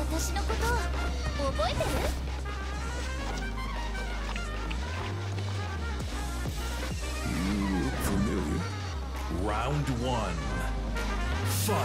私のこと覚えてる？ You look familiar. Round one. Fight.